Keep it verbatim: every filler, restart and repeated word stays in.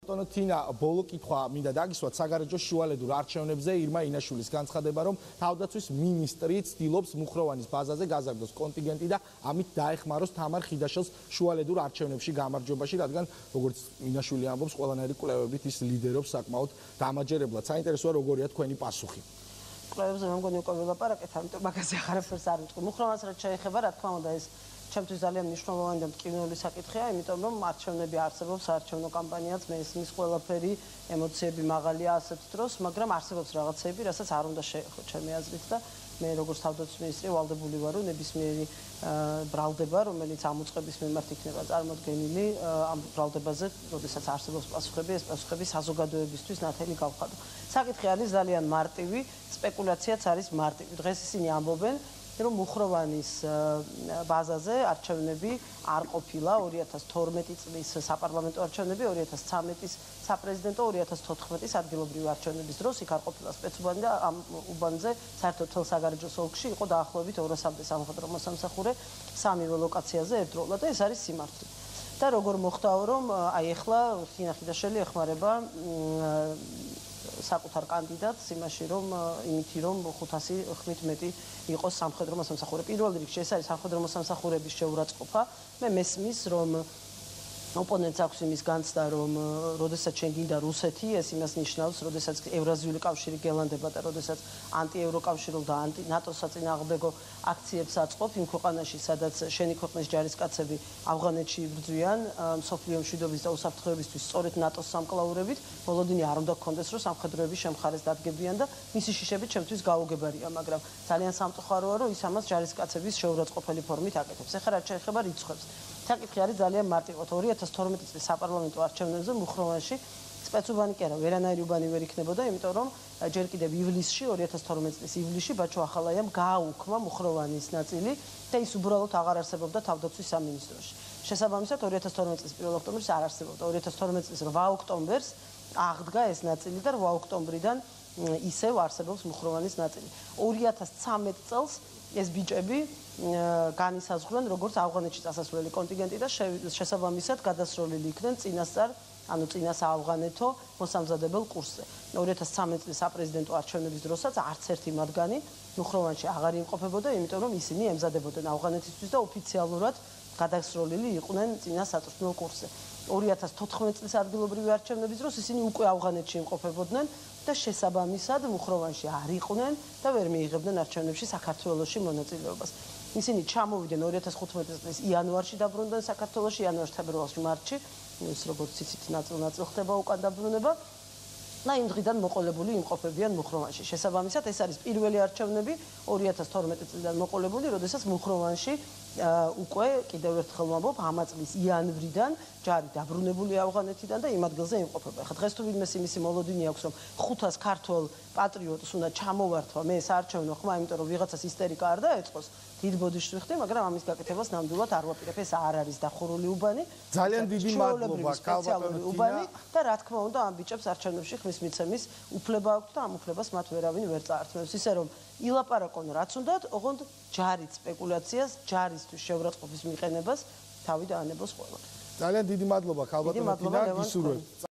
ბატონო თინა ბოლო კითხვა მინდა დაგისვათ საგარეჯო შუალედურ არჩევნებზე ირმა ინაშვილის განცხადება რომ თავდაცვის მინისტრი ცდილობს მუხროვანის ბაზაზე გაზარდოს კონტინგენტი და ამით დაეხმაროს თამარ ხიდაშელს შუალედურ არჩევნებში გამარჯვებაში რადგან როგორც ინაშვილი ამბობს ყველანაირი კვლევებით ის ლიდერობს საკმაოდ დამაჯერებლად საინტერესოა როგორია თქვენი პასუხი კვლევებზე მე მგონი უკვე ვილაპარაკეთ ამიტომ მაგაზე აღარაფერს არ ვიტყვი მუხროვანს რაც შეეხება რა თქმა უნდა ეს ჩემთვის ძალიან მნიშვნელოვანი და მტკივნეული საკითხია, იმიტომ რომ არჩევნები არსებობს, საარჩევნო კამპანიაც მე ისმის ყველაფერი, ემოციები მაღალია ასეთ დროს, მაგრამ არსებობს რაღაცები, რასაც არ უნდა შეეხო ჩემი აზრით და მე როგორც თავდაცვის მინისტრი ვალდებული ვარ, რომ ნებისმიერი ბრალდება, რომელიც ამ უწყების მიმართ იქნება წარმოდგენილი, ამ ბრალდებაზე, როდესაც არსებობს პასუხები, ეს პასუხები საზოგადოებისთვის ნათელი გავხადო. საკითხი არის ძალიან მარტივი, სპეკულაციაც არის მარტივი. დღეს ისინი ამბობენ რომ მუხროვანის ბაზაზე არჩევნები არ ყოფილა ორი ათას თორმეტი წლის საპარლამენტო არჩევნები, ორი ათას ცხრამეტის საპრეზიდენტო, ორი ათას თოთხმეტის ადგილობრივი არჩევნების დროს იქ არ ყოფილა სპეცუბანი და ამ უბანზე საერთოდ თელ საგარეჯოს ოლქში იყო დაახლოებით ორასამდე სამხედრო მოსამსახურე სამივე ლოკაციაზე ერთდროულად და ეს არის სიმართლე. და როგორ მოხდაო რომ აი ახლა თინა ხიდაშელი ეხმარება საკუთარ კანდიდატს იმაში რომ იმითი რომ ხუთასი ხმით მეტი იყოს სამხედრო მოსამსახურე. პირველ რიგში ეს არის სამხედრო მოსამსახურების შეურაცხყოფა. მე მესმის რომ ოპონენტს აქვს იმის განცდა რომ როდესაც შენ გინდა რუსეთი ეს იმას ნიშნავს როდესაც ევრაზიული კავშირი გელანდება და როდესაც ანტიევროკავშირულ და ანტი ნატოს საწინააღმდეგო აქციებს აწყობ იმ ქვეყანაში სადაც შენი ქვეყნის ჯარისკაცები ავღანეთში იბრძვიან მსოფლიო მშვიდობის და უსაფრთხოებისთვის სწორედ ნატოს სამკლაურებით ბოლოდინი არ უნდა გქონდეს რომ სამხედროები შემხარეს დადგებიან და მისი შიშებით ჩემთვის გაუგებარია მაგრამ ძალიან სამწუხაროა რომ ის ამას ჯარისკაცების შეურაცხყოფელი ფორმით აკეთებს. ეხლა რაც შეეხება რიცხვებს საკითხი არის ძალიან მარტივად ორი ათას თორმეტი წლის საპარლამენტო არჩევნებზე მუხროვანში სპეცუბანი კი არა ვერანაირი უბანი ვერ იქნებოდა იმიტომ რომ ჯერ კიდევ ივლისში ორი ათას თორმეტი წლის ივლისში ბაჩო ახალაიამ გააუქმა მუხროვანის ნაწილი და ის უბრალოდ აღარ არსებობდა თავდაცვის სამინისტროში. შესაბამისად ორი ათას თორმეტი წლის პირველ ოქტომბერს არ არსებობდა. ორი ათას თორმეტი წლის რვა ოქტომბერს აღდგა ეს ნაწილი და რვა ოქტომბრიდან ისევ არსებობს მუხროვანის ნაწილი. ორი ათას ცხრამეტ წელს ეს ბიჭები განისაზღვრნენ როგორც ავღანეთში წასასვლელი კონტინგენტი და შესაბამისად გადასროლილი იქნენ წინასწარ ანუ წინასაავღანეთო მოსამზადებელ კურსზე. ორი ათას ცხრამეტ წლის საპრეზიდენტო არჩევნების დროსაც არც ერთი მათგანი მუხროვანში აღარ იმყოფებოდა, იმიტომ რომ ისინი ემზადებოდნენ ავღანეთისთვის და ოფიციალურად გადასროლილი იყვნენ წინასაწვრთნელ კურსზე. ორი ათას თოთხმეტ წლის ადგილობრივი არჩევნების დროს ისინი უკვე ავღანეთში იმყოფებოდნენ და შესაბამისად მუხროვანში არ იყვნენ და ვერ მიიღებდნენ არჩევნებში საქართველოში მონაწილეობას. ისინი ჩამოვიდნენ ორი ათას ხუთმეტი წლის იანვარში დაბრუნდნენ საქართველოში, იანვარში, თებერვალში, მარტში, ეს როგორც იცით, ნაწილ-ნაწილ ხდება უკან დაბრუნება და იმ დღიდან მოყოლებული იმყოფებიან მუხროვანში. შესაბამისად, ეს არის პირველი არჩევნები ორი ათას თორმეტი წლიდან მოყოლებული, როდესაც მუხროვანში უკვე კიდევ ერთხელ ვამბობ, ამ წლის იანვრიდან ჯარი დაბრუნებული ავღანეთიდან და იმ ადგილზე იმყოფება. ახლა დღეს თუ ვინმეს იმისი მოლოდინი აქვს, რომ ხუთას ქართველ პატრიოტს უნდა ჩამოვართვა მე საარჩევნო ხმა, იმიტომ რომ ვიღაცას ისტერიკა არ დაეწყოს, დიდ ბოდიშს ვიხდი, მაგრამ ამის გაკეთებას ნამდვილად არ ვაპირებ. ეს არ არის დახურული უბანი. ძალიან დიდი მადლობა სპეციალური უბანი და რა თქმა უნდა ამ ბიჭებს არჩევნებში ხმის მიცემის უფლება აქვთ და ამ უფლებას მათ ვერავინ ვერ წაართმევს. ისე რომ ილაპარაკონ რაც უნდათ, ოღონდ ჯარით სპეკულაციას, ჯარისთვის შეურაცხყოფის მიყენებას თავი დაანებოს ყველა. ძალიან დიდი მადლობა ქალბატონო თინა გისურვებთ.